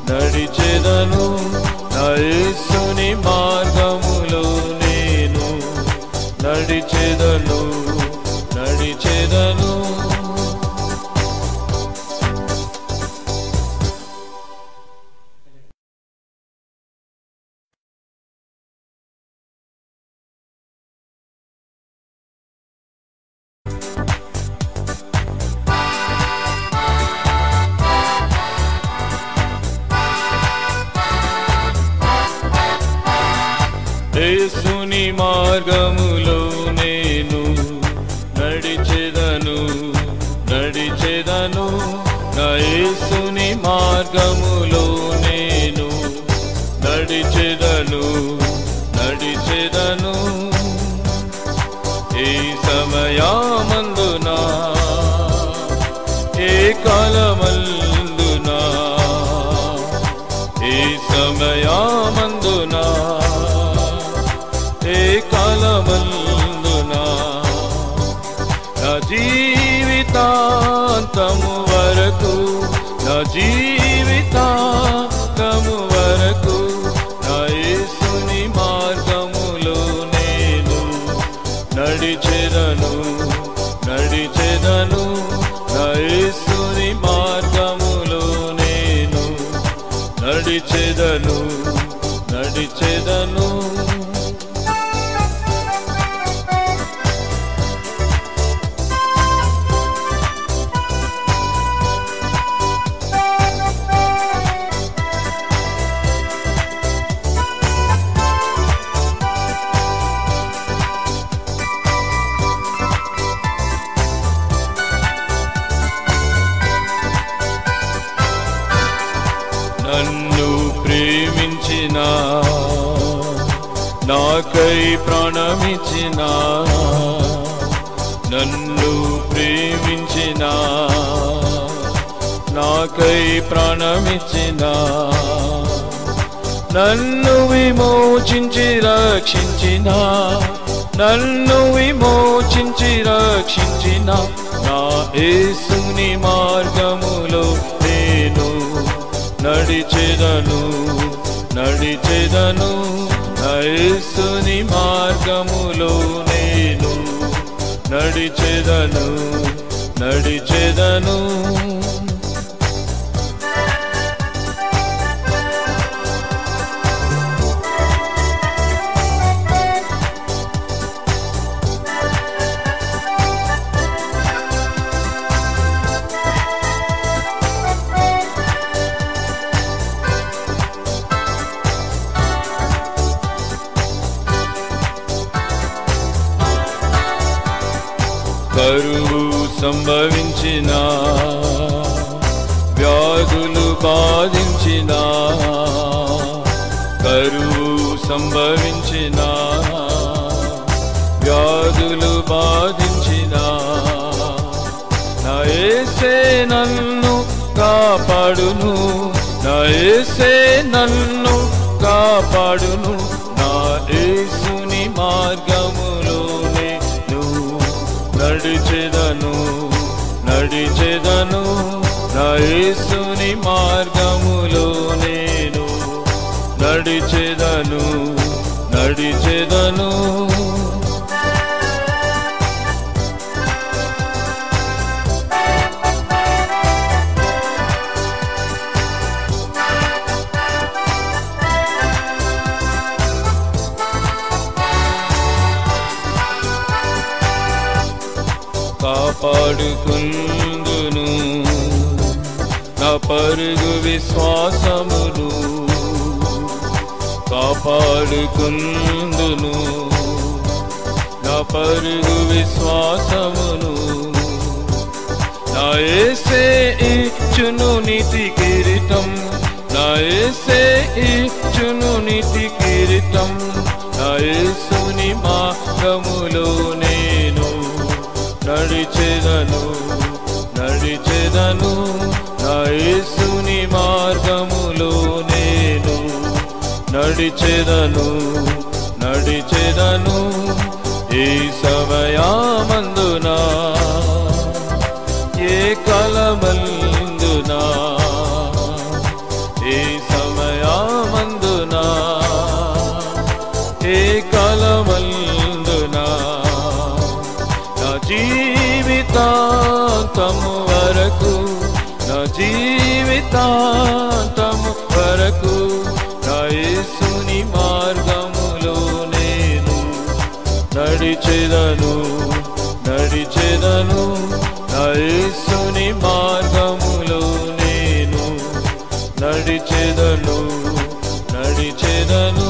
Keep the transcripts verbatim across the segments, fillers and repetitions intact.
నడిచెదను నా యేసుని మార్గములో నేను నడిచెదను నడిచెదను యేసుని మార్గములో నేను నడిచెదను నడిచెదను నా యేసుని మార్గములో నేను నడిచెదను నడిచెదను ఏ సమయమందున ఏ కాలమందున ఏ సమయమందున ఏ కాలమందున నా జీవితాంతము వరకు నా జీవితాంతము వరకు నా యేసుని మార్గములో నేను నడిచెదను నడిచెదను నా యేసుని మార్గములో నేను నడిచెదను నడిచెదను నన్ను ప్రేమించిన నాకై ప్రాణమిచ్చిన నన్ను ప్రేమించిన నాకై ప్రాణమిచ్చిన నన్ను విమోచించి రక్షించిన నన్ను విమోచించి రక్షించిన నా యేసుని మార్గములో నేను నడిచెదను నడిచెదను నా యేసుని మార్గములో నేను నడిచెదను నడిచెదను కరువు సంభవించిన వ్యాధులు బాధించిన కరువు సంభవించిన వ్యాధులు బాధించిన నా యేసే నన్ను కాపాడును నా యేసే నన్ను కాపాడును నా యేసుని మార్గములోనే నడిచెదను నడిచెదను నా యేసుని మార్గములో నేను నడిచెదను నడిచెదను కాపాడుకుందును నా పరుగు విశ్వాసమును కాపాడుకుందును నా పరుగు విశ్వాసమును నా యేసే ఇచ్చును నీతి కిరీటం నా యేసే ఇచ్చును నీతి కిరీటం నా యేసుని మార్గములో నేను నడిచెదను నడిచెదను నా యేసుని మార్గములో నేను నడిచెదను నడిచెదను ఈ సమయమందున ఏ కాలమందున ఈ ఏ కాలమందునా నా జీవితాంతము వరకు నా జీవితాంతము వరకు నా యేసుని మార్గములో నేను నడిచెదను నడిచెదను నా యేసుని మార్గములో నేను నడిచెదను నడిచెదను.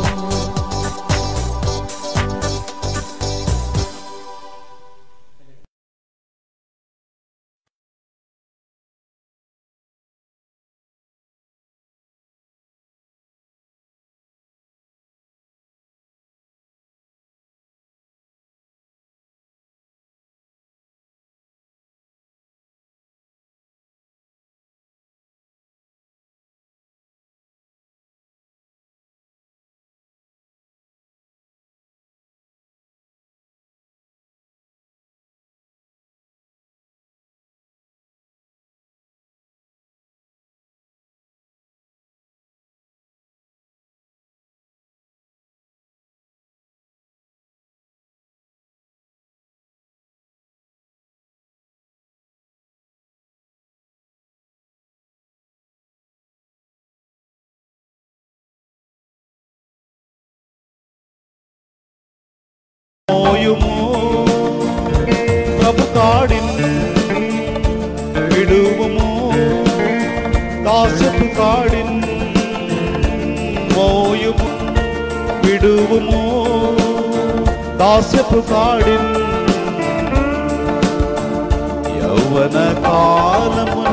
మోయుము ప్రభు కాడిన్ విడువుము దాస్యపు కాడిన్ మోయుము విడువుము దాస్యపు కాడిన్ యౌవన కాలమున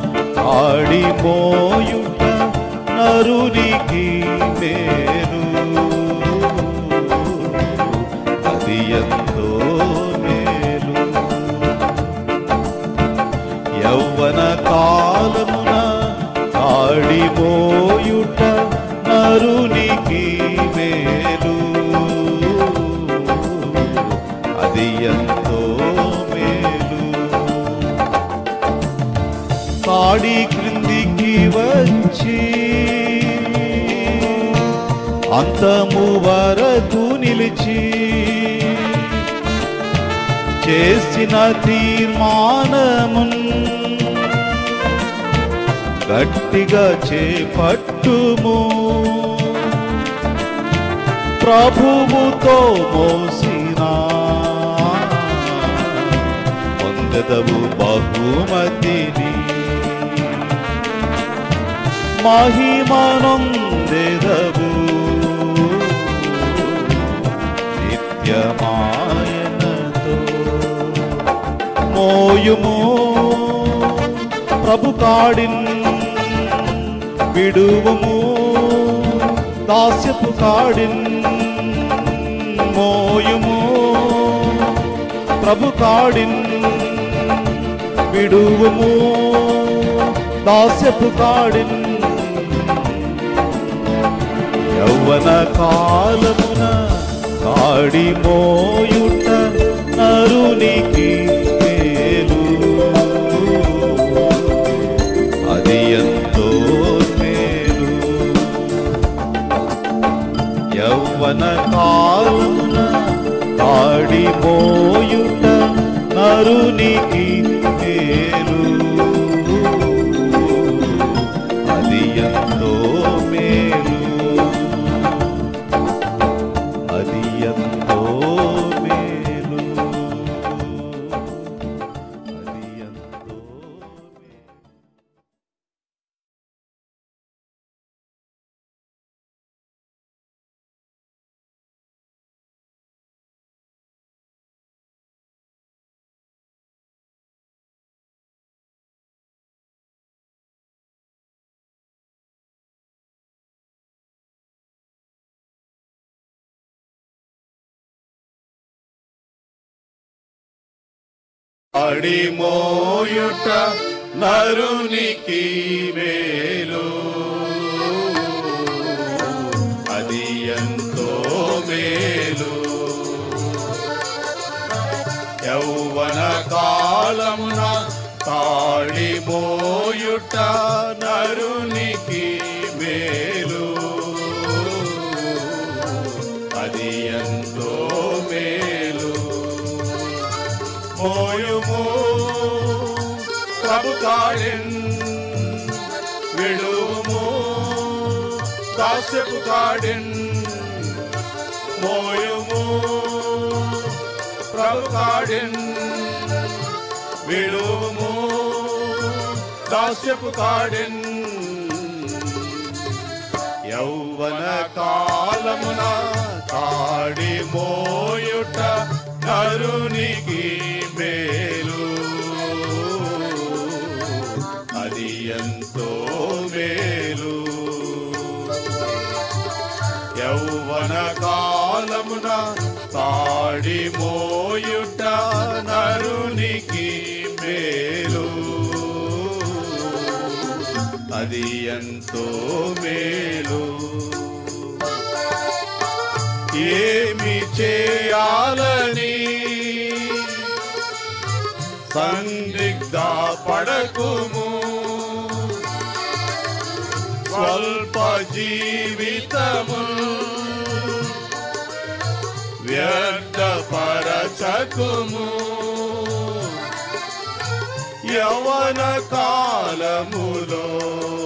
ఆడిపోయుట నరునికి మేలు ఎంతో మేలు. యౌవన కాలమున ఆడిపోయుట నరునికి మేలు అది ఎంతో మేలు. కాడి క్రిందికి వచ్చి అంతము వరకు నిలిచి చేసిన తీర్మానమున్ గట్టిగా చేపట్టుము. ప్రభువుతో మోసిన పొందెదవు బహుమతిని మహిమనొందెదవు నిత్యమాయనతో. మోయుము ప్రభు కాడిన్ విడువుము దాస్యపు కాడిన్ మోయుము ప్రభు కాడిన్ విడువుము దాస్యపు కాడిన్ యౌవన కాలమున కాడి మోయుట నరునికి మేలు అది ఎంతో మేలు. యౌవన కాలమున కాడి మోయుట నరునికి మేలు అది ఎంతో మేలు అది ఎంతో మేలు అది ఎంతో మేలు. అడిమోయుట నరునికి మేలు అది ఎంతో మేలు. యౌవన కాలమున తాడిమోయుట నరునికి మేలు అది ఎంతో మేలు. మోయుము ప్రభు కాడెన్, విడుము దాస్యపు కాడెన్. మోయుము ప్రభు కాడెన్, విడుము దాస్యపు కాడెన్. యౌవన కాలమున కాడి మోయుట నరునికి మేలు. అది ఎంతో మేలు. యౌవన కాలమున కాడి మోయుట నరునికి మేలు. అది ఎంతో మేలు. ఏమి చేయాలని సందిగ్ధ పడకుము, స్వల్ప జీవితము వ్యర్థపరచకుము. యవన కాలములో